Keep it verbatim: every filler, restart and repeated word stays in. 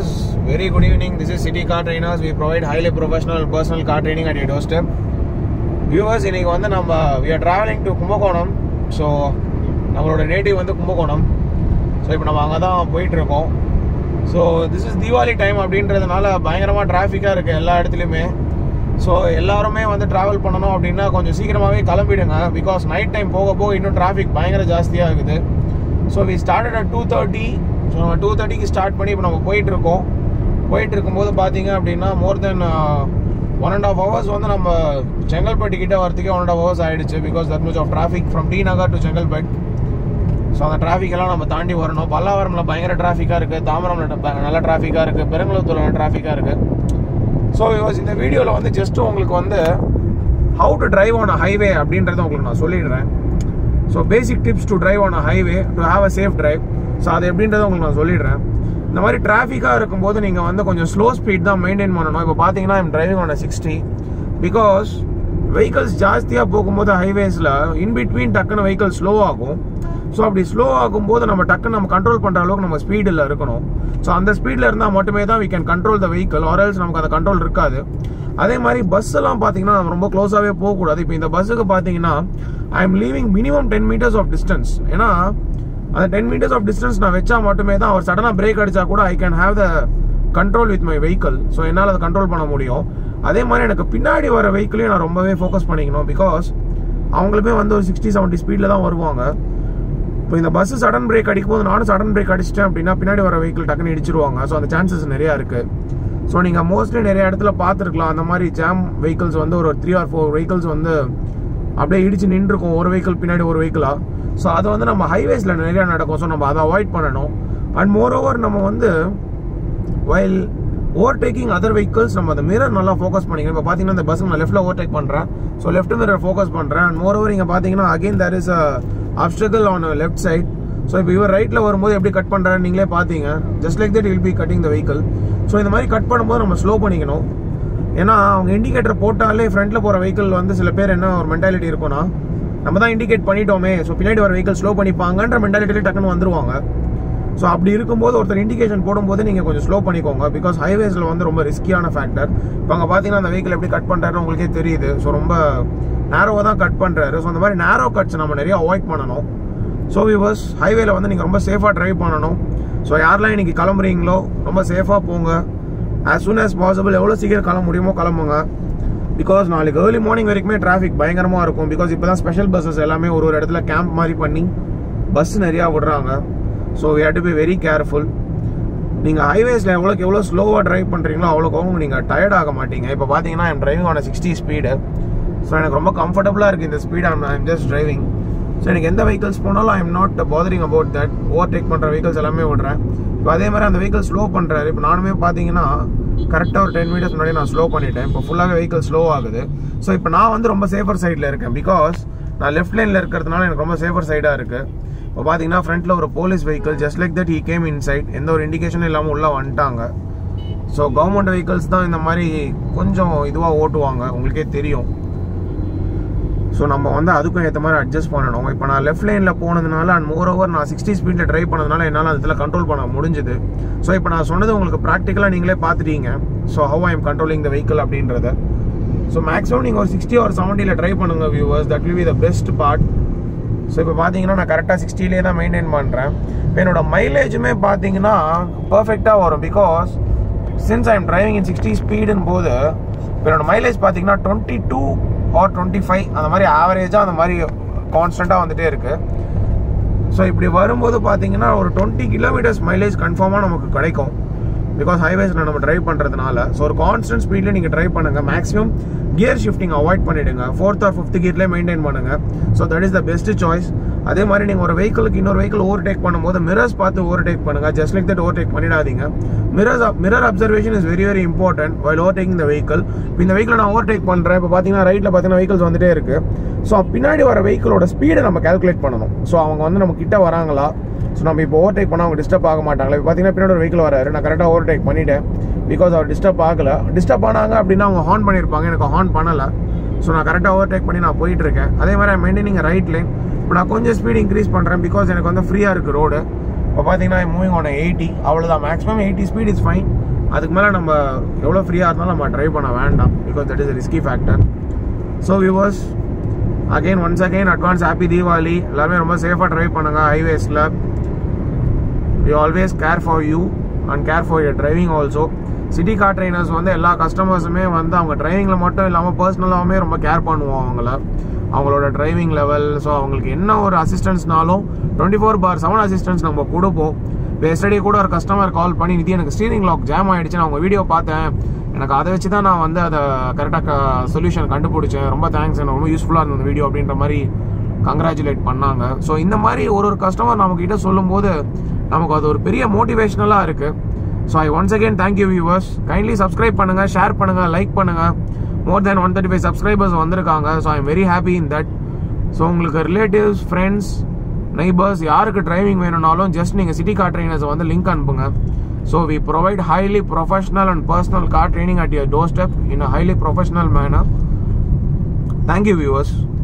viewers, very good evening. This is City Car Trainers. We provide highly professional and personal car training at your doorstep. Viewers, we are traveling to Kumbakonam. So, our native is Kumbakonam. So, we are going to So, this is Diwali time. There is traffic everywhere. So, எல்லாருமே வந்து travel பண்ணனும் அப்படினா கொஞ்சம் சீக்கிரமாவே கிளம்பிடுங்க because night time போக போக இன்னும் traffic பயங்கர ஜாஸ்தியா இருக்குது. So we started at two thirty. So நம்ம two thirty க்கு ஸ்டார்ட் பண்ணி இப்போ நம்ம போயிட்டு இருக்கோம். போயிட்டு இருக்கும்போது பாத்தீங்க அப்படினா more than uh, one and a half hours வந்து நம்ம செங்கல்பட்டு கிட்ட வரதுக்கே one and a half hours ஆயிடுச்சு because that much of traffic from T Nagar to Chengalpattu. So அந்த traffic எல்லாம் நம்ம தாண்டி வரணும். பல்லாவரம்ல பயங்கர டிராஃபிக்கா இருக்கு. தாம்பரம்ல நல்ல டிராஃபிக்கா இருக்கு. பெருங்குளத்தூர்ல டிராஃபிக்கா இருக்கு. So in the video la just how to drive on a highway அப்படின்றத உங்களுக்கு நான் சொல்லிடுறேன். So basic tips to drive on a highway to have a safe drive. So அது எப்படின்றத உங்களுக்கு நான் சொல்லிடுறேன். இந்த மாதிரி டிராஃபிக்கா இருக்கும்போது நீங்க வந்து கொஞ்சம் ஸ்லோ ஸ்பீட் தான் மெயின்டைன் பண்ணணும். இப்போ பாத்தீங்கன்னா I'm driving on a sixty because vehicles ஜாஸ்தியா போகும்போது ஹைவேஸ்ல in between டக்குன்னு vehicle slow ஆகும். So அப்படி ஸ்லோ ஆகும்போது நம்ம டக்குன்னு நம்ம கண்ட்ரோல் பண்ற அளவுக்கு நம்ம ஸ்பீடில் இருக்கணும். ஸோ அந்த ஸ்பீடில் இருந்தால் மட்டுமே தான் we can control the vehicle or else நமக்கு அந்த கண்ட்ரோல் இருக்காது. அதே மாதிரி பஸ் எல்லாம் பார்த்தீங்கன்னா நம்ம ரொம்ப க்ளோஸாகவே போகக்கூடாது. இப்போ இந்த பஸ்ஸுக்கு பார்த்தீங்கன்னா I am leaving minimum ten meters of distance. ஏன்னா அந்த டென் மீட்டர்ஸ் ஆஃப் டிஸ்டன்ஸ் நான் வச்சா மட்டுமே தான் அவர் சடனாக பிரேக் அடிச்சா கூட I can have the control with my vehicle. So என்னால் அதை கண்ட்ரோல் பண்ண முடியும். அதே மாதிரி எனக்கு பின்னாடி வர வெஹிக்கிளையும் நான் ரொம்பவே ஃபோக்கஸ் பண்ணிக்கணும் பிகாஸ் அவங்களுமே வந்து ஒரு சிக்ஸ்டி செவன்ட்டி ஸ்பீடில் தான் வருவாங்க. இப்போ இந்த பஸ் சடன் பிரேக் அடிக்கும் போது நானும் சடன் பிரேக் அடிச்சிட்டேன் அப்படின்னா பின்னாடி வர வெஹிக்கிள் டக்குன்னு இடிச்சிருவாங்க. ஸோ அந்த சான்சஸ் நிறையா இருக்கு. ஸோ நீங்கள் மோஸ்ட்லி நிறைய இடத்துல பார்த்துருக்கலாம் அந்த மாதிரி ஜாம் வெஹிக்கிள்ஸ் வந்து ஒரு த்ரீ ஆர் ஃபோர் வெஹிக்கிள்ஸ் வந்து அப்படியே இடிச்சு நின்றுருக்கும் ஒரு வெஹிக்கிள் பின்னாடி ஒரு வெஹிக்கிளா. ஸோ அது வந்து நம்ம ஹைவேஸில் நிறையா நடக்கும். ஸோ நம்ம அதை அவாய்ட் பண்ணணும். அண்ட் மோர் ஓவர் நம்ம வந்து வைல் ஓவர்டேக்கிங் அதர் வெஹிக்கிள்ஸ் நம்ம அந்த மிரர் நல்லா ஃபோக்கஸ் பண்ணிக்கணும். இப்போ பார்த்தீங்கன்னா இந்த பஸ் நான் லெஃப்ட்டில் ஓவர்டேக் பண்ணுறேன். ஸோ லெஃப்ட் மிரர் ஃபோக்கஸ் பண்ணுறேன். அண்ட் மோர் ஓவர் இங்கே பார்த்தீங்கன்னா again there is a obstacle on a left side. So இப்போ இவர் ரைட்ல வரும்போது எப்படி கட் பண்றாரு நீங்களே பாத்தீங்க. just like that he will be cutting the vehicle. So இந்த மாதிரி கட் பண்ணும்போது நம்ம ஸ்லோ பண்ணிக்கணும். ஏன்னா அவங்க இண்டிகேட்டர் போட்டாலே ஃப்ரண்ட்ல போற வெஹிக்கிள் வந்து சில பேர் என்ன ஒரு மென்டாலிட்டி இருக்கும்னா நம்ம தான் இண்டிகேட் பண்ணிட்டோமே ஸோ பின்னாடி வர வெஹிக்கிள் ஸ்லோ பண்ணிப்பாங்கன்ற மென்டாலிட்டியில டக்குன்னு வந்துருவாங்க. ஸோ அப்படி இருக்கும்போது ஒருத்தர் இண்டிகேஷன் போடும்போது நீங்க கொஞ்சம் ஸ்லோ பண்ணிக்கோங்க பிகாஸ் ஹைவேஸ்ல வந்து ரொம்ப ரிஸ்கியான ஃபேக்டர். இப்போ அங்கே பார்த்தீங்கன்னா அந்த வெஹிக்கிள் எப்படி கட் பண்றாருன்னு உங்களுக்கே தெரியுது. ஸோ ரொம்ப நேரோவாக தான் கட் பண்ணுறாரு. ஸோ அந்த மாதிரி நேரோ கட்ஸ் நம்ம நிறைய அவாய்ட் பண்ணணும். ஸோ வியூவர்ஸ் ஹைவேல வந்து நீங்கள் ரொம்ப சேஃபாக ட்ரைவ் பண்ணணும். ஸோ யாரெல்லாம் இன்னைக்கு கிளம்புறீங்களோ ரொம்ப சேஃபாக போங்க. ஆஸ் சூன் ஆஸ் பாசிபிள் எவ்வளோ சீக்கிரம் கிளம்ப முடியுமோ கிளம்புங்க. பிகாஸ் நாளைக்கு ஏர்லி மார்னிங் வரைக்குமே டிராஃபிக் பயங்கரமாக இருக்கும். பிகாஸ் இப்போ தான் ஸ்பெஷல் பஸ்ஸஸ் எல்லாமே ஒரு ஒரு இடத்துல கேம்ப் மாதிரி பண்ணி பஸ் நிறையா விடுறாங்க. So we have to be very careful. நீங்கள் ஹைவேஸில் எவ்வளோக்கு எவ்வளோ ஸ்லோவாக ட்ரைவ் பண்ணுறீங்களோ அவ்வளோக்கு அவங்க நீங்கள் டயர்ட் ஆக மாட்டீங்க. இப்போ பார்த்தீங்கன்னா I'm driving on sixty speed. So எனக்கு ரொம்ப கம்ஃபர்டபுளாக இருக்குது இந்த speed. I'm I'm just driving. So எனக்கு எந்த வெஹிக்கிள்ஸ் போனாலும் I am not bothering about that. Overtake பண்ணுற வெஹிக்கிள்ஸ் எல்லாமே விடுறேன். இப்போ அதே மாதிரி அந்த வெஹிக்கிள் ஸ்லோ பண்ணுறாரு. இப்போ நானுமே பார்த்தீங்கன்னா கரெக்டாக ஒரு டென் மீட்டர்ஸ் முன்னாடி நான் ஸ்லோ பண்ணிட்டேன். இப்போ ஃபுல்லாகவே வெஹிக்கிள் ஸ்லோ ஆகுது. ஸோ இப்போ நான் வந்து ரொம்ப சேஃபர் சைடில் இருக்கேன் பிகாஸ் நான் லெஃப்ட் லைனில் இருக்கிறதுனால எனக்கு ரொம்ப சேஃபர் சைடாக இருக்குது. இப்போ பார்த்தீங்கன்னா ஃப்ரண்ட்டில் ஒரு police vehicle just like that he came inside. எந்த ஒரு இண்டிகேஷனும் இல்லாமல் உள்ளே வந்துட்டாங்க. ஸோ கவர்மெண்ட் வெஹிக்கிள்ஸ் தான் இந்த மாதிரி கொஞ்சம் இதுவாக ஓட்டுவாங்க உங்களுக்கே தெரியும். ஸோ நம்ம வந்து அதுக்கும் ஏற்ற மாதிரி அட்ஜஸ்ட் பண்ணணும். இப்போ நான் லெஃப்ட் லைனில் போனதுனால அண்ட் மோர் ஓவர் நான் சிக்ஸ்டி ஸ்பீடில் ட்ரைவ் பண்ணதுனால என்னால் அதில் கண்ட்ரோல் பண்ண முடிஞ்சுது. ஸோ இப்போ நான் சொன்னது உங்களுக்கு ப்ராக்டிக்கலாக நீங்களே பார்த்துட்டீங்க. So how I am controlling the vehicle அப்படின்றத. ஸோ மேக்ஸிமம் நீங்கள் ஒரு சிக்ஸ்டி ஒரு செவன்ட்டியில் ட்ரை பண்ணுங்கள் viewers. That will be the best part. So இப்போ பார்த்தீங்கன்னா நான் கரெக்டாக சிக்ஸ்டிலே தான் மெயின்டைன் பண்ணுறேன். இப்போ என்னோட மைலேஜுமே பார்த்தீங்கன்னா பர்ஃபெக்டாக வரும் because since I am driving in sixty ஸ்பீடுன்னு போது இப்போ என்னோட மைலேஜ் பார்த்தீங்கன்னா twenty two or twenty five அந்த மாதிரி ஆவரேஜாக அந்த மாதிரி கான்ஸ்டண்ட்டாக வந்துட்டே இருக்கு. ஸோ இப்படி வரும்போது பார்த்தீங்கன்னா ஒரு டுவெண்ட்டி கிலோமீட்டர்ஸ் மைலேஜ் கன்ஃபார்மாக நமக்கு கிடைக்கும் பிகாஸ் ஹைவேஸில் நம்ம ட்ரைவ் பண்ணுறதுனால. ஸோ ஒரு கான்ஸ்டன்ட் ஸ்பீடில் நீங்கள் ட்ரைவ் பண்ணுங்கள். மேக்ஸிமம் கியர் ஷிஃப்டிங் அவாய்ட் பண்ணிவிடுங்க. ஃபோர்த் ஆர் ஃபிஃப்த் கியர்லேயே மெயின்டைன் பண்ணுங்கள். So that is the best choice. அதே மாதிரி நீங்கள் ஒரு வெஹிக்கிளுக்கு இன்னொரு வெஹிக்கிள் ஓவர்டேக் பண்ணும்போது மிரர்ஸ் பார்த்து ஓவர்டேக் பண்ணுங்கள். ஜஸ்ட் லைக் தட் ஓவர்டேக் பண்ணிடாதீங்க. Mirrors mirror observation is very very important while overtaking the vehicle. இப்போ இந்த வெஹிக்கிள் நான் ஓவர்டேக் பண்ணுறேன். இப்போ பார்த்தீங்கன்னா ரைட்டில் பார்த்தீங்கன்னா வெஹிக்கிள்ஸ் வந்துட்டே இருக்குது. ஸோ பின்னாடி வர வெஹிக்கிளோட ஸ்பீடை நம்ம கால்குலேட் பண்ணணும். ஸோ அவங்க வந்து நம்ம கிட்ட வராங்களா. ஸோ நம்ம இப்போ ஓவர்டேக் பண்ணால் அவங்க டிஸ்டர்ப் ஆக மாட்டாங்களா. இப்போ பார்த்தீங்கன்னா பின்னாடி ஒரு வெஹிக்கிள் வராரு. நான் கரெக்டாக ஓவர்டேக் பண்ணிட்டேன் பிகாஸ் அவர் டிஸ்டர்ப் ஆகலை. டிஸ்டர்ப் ஆனாங்க அப்படின்னா அவங்க ஹார்ன் பண்ணியிருப்பாங்க. எனக்கு ஹார்ன் பண்ணலை. ஸோ நான் கரெக்டாக ஓவர்டேக் பண்ணி நான் போயிட்டு இருக்கேன். அதே மாதிரி மெயின்டைனிங் ரைட் லைன். இப்போ நான் கொஞ்சம் ஸ்பீட் இன்க்ரீஸ் பண்ணுறேன் பிகாஸ் எனக்கு வந்து ஃப்ரீயாக இருக்குது ரோடு. இப்போ பார்த்தீங்கன்னா மூவிங் ஆன் எயிட்டி, அவ்வளோதான். Maximum eighty speed is fine. அதுக்கு மேலே நம்ம எவ்வளோ ஃப்ரீயாக இருந்தாலும் நம்ம ட்ரைவ் பண்ண வேண்டாம், because that is risky factor. So viewers, again once again advance happy Deepavali. எல்லாருமே ரொம்ப சேஃபாக ட்ரைவ் பண்ணுங்கள் ஹைவேஸில். We always care for you and care for your driving also. City car trainers வந்து எல்லா கஸ்டமர்ஸுமே வந்து அவங்க டிரைவிங்கில் மட்டும் இல்லாமல் பர்சனலாகவுமே ரொம்ப கேர் பண்ணுவோம் அவங்கள, அவங்களோட டிரைவிங் லெவல். ஸோ அவங்களுக்கு என்ன ஒரு அசிஸ்டன்ஸ்னாலும் twenty four by seven assistance நம்ம கொடுப்போம். இப்போ எஸ்டடி கூட ஒரு கஸ்டமர் கால் பண்ணி, நிதி எனக்கு ஸ்டீரிங் லாக் ஜாம் ஆகிடுச்சு, நான் உங்கள் வீடியோ பார்த்தேன், எனக்கு அதை வச்சு தான் நான் வந்து அதை கரெக்டாக சொல்யூஷன் கண்டுபிடிச்சேன், ரொம்ப தேங்க்ஸ், எனக்கு ரொம்ப யூஸ்ஃபுல்லாக இருந்தது இந்த வீடியோ அப்படின்ற மாதிரி கங்க்ராச்சுலேட் பண்ணாங்க. ஸோ இந்த மாதிரி ஒரு ஒரு கஸ்டமர் நம்மக்கிட்ட சொல்லும்போது நமக்கு அது ஒரு பெரிய மோட்டிவேஷனலாக இருக்குது. So I once again thank you viewers. Kindly subscribe பண்ணுங்கள், ஷேர் பண்ணுங்கள், லைக் பண்ணுங்கள். More than one thirty five subscribers வந்திருக்காங்க. So I am very happy in that. So உங்களுக்கு ரிலேட்டிவ்ஸ், ஃப்ரெண்ட்ஸ், நெய்பர்ஸ் யாருக்கு டிரைவிங் வேணும்னாலும் ஜஸ்ட் நீங்கள் சிட்டி கார் ட்ரைனர்ஸை வந்து லிங்க் அனுப்புங்க. So we provide highly professional and personal car training at your doorstep in a highly professional manner. Thank you viewers.